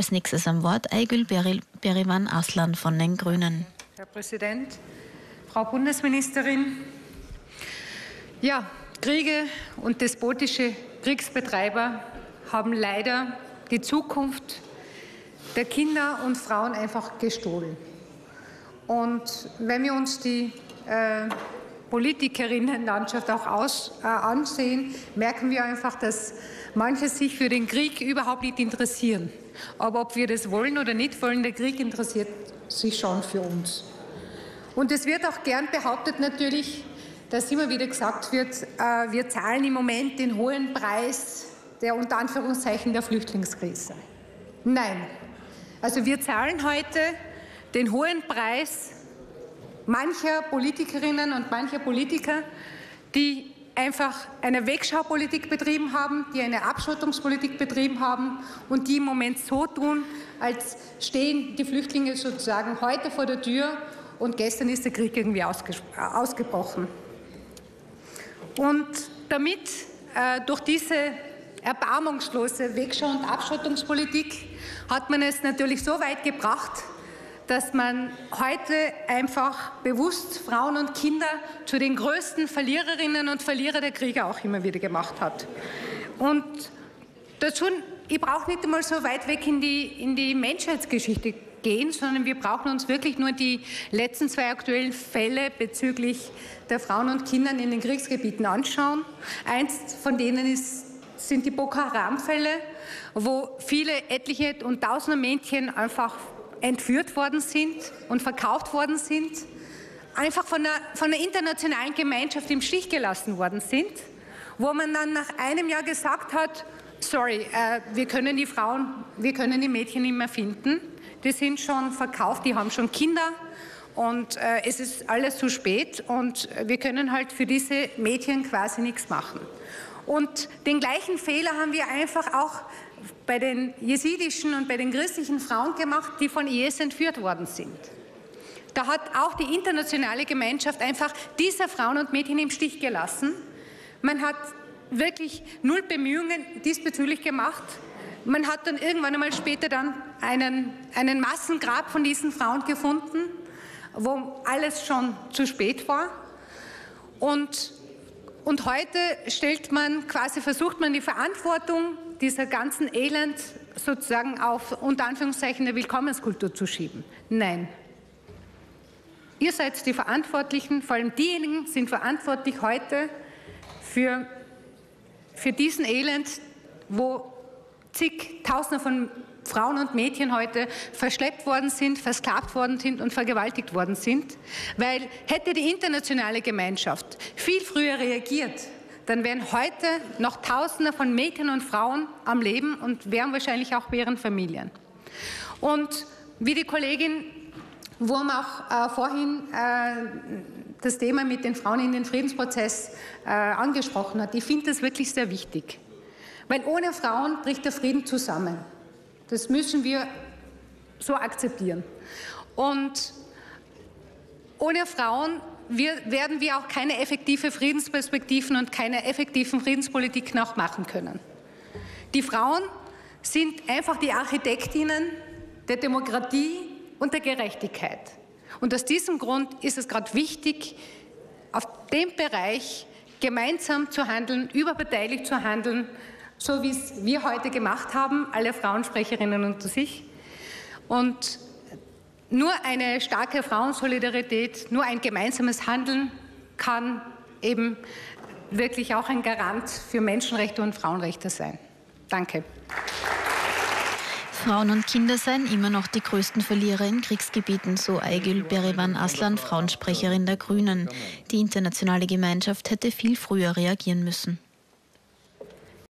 Als nächstes am Wort Aygül Berivan Aslan von den Grünen. Herr Präsident, Frau Bundesministerin, ja, Kriege und despotische Kriegsbetreiber haben leider die Zukunft der Kinder und Frauen einfach gestohlen. Und wenn wir uns die Politikerinnenlandschaft auch ansehen, merken wir einfach, dass manche sich für den Krieg überhaupt nicht interessieren. Aber ob wir das wollen oder nicht wollen, der Krieg interessiert sich schon für uns. Und es wird auch gern behauptet natürlich, dass immer wieder gesagt wird, wir zahlen im Moment den hohen Preis der unter Anführungszeichen der Flüchtlingskrise. Nein, also wir zahlen heute den hohen Preis mancher Politikerinnen und mancher Politiker, die einfach eine Wegschaupolitik betrieben haben, die eine Abschottungspolitik betrieben haben und die im Moment so tun, als stehen die Flüchtlinge sozusagen heute vor der Tür und gestern ist der Krieg irgendwie ausgebrochen. Und damit durch diese erbarmungslose Wegschau- und Abschottungspolitik hat man es natürlich so weit gebracht, dass man heute einfach bewusst Frauen und Kinder zu den größten Verliererinnen und Verlierer der Kriege auch immer wieder gemacht hat. Und dazu, ich brauche nicht einmal so weit weg in die Menschheitsgeschichte gehen, sondern wir brauchen uns wirklich nur die letzten 2 aktuellen Fälle bezüglich der Frauen und Kinder in den Kriegsgebieten anschauen. Eins von denen sind die Boko Haram-Fälle, wo viele, etliche und tausende Mädchen einfach entführt worden sind und verkauft worden sind, einfach von der internationalen Gemeinschaft im Stich gelassen worden sind, wo man dann nach einem Jahr gesagt hat, sorry, wir können die Mädchen nicht mehr finden, die sind schon verkauft, die haben schon Kinder und es ist alles zu spät und wir können halt für diese Mädchen quasi nichts machen. Und den gleichen Fehler haben wir einfach auch bei den jesidischen und bei den christlichen Frauen gemacht, die von IS entführt worden sind. Da hat auch die internationale Gemeinschaft einfach diese Frauen und Mädchen im Stich gelassen. Man hat wirklich null Bemühungen diesbezüglich gemacht. Man hat dann irgendwann einmal später dann einen Massengrab von diesen Frauen gefunden, wo alles schon zu spät war. Und heute versucht man die Verantwortung dieser ganzen Elend sozusagen auf unter Anführungszeichen der Willkommenskultur zu schieben. Nein. Ihr seid die Verantwortlichen, vor allem diejenigen sind verantwortlich heute für diesen Elend, wo zigtausende von Frauen und Mädchen heute verschleppt worden sind, versklavt worden sind und vergewaltigt worden sind. Weil hätte die internationale Gemeinschaft viel früher reagiert, dann wären heute noch Tausende von Mädchen und Frauen am Leben und wären wahrscheinlich auch bei ihren Familien. Und wie die Kollegin Wurm auch vorhin das Thema mit den Frauen in den Friedensprozess angesprochen hat, ich finde das wirklich sehr wichtig. Weil ohne Frauen bricht der Frieden zusammen. Das müssen wir so akzeptieren. Und ohne Frauen werden wir auch keine effektive Friedensperspektiven und keine effektiven Friedenspolitik noch machen können. Die Frauen sind einfach die Architektinnen der Demokratie und der Gerechtigkeit. Und aus diesem Grund ist es gerade wichtig, auf dem Bereich gemeinsam zu handeln, überparteilich zu handeln, so wie es wir heute gemacht haben, alle Frauensprecherinnen unter sich. Und nur eine starke Frauensolidarität, nur ein gemeinsames Handeln kann eben wirklich auch ein Garant für Menschenrechte und Frauenrechte sein. Danke. Frauen und Kinder seien immer noch die größten Verlierer in Kriegsgebieten, so Aygül Berivan Aslan, Frauensprecherin der Grünen. Die internationale Gemeinschaft hätte viel früher reagieren müssen.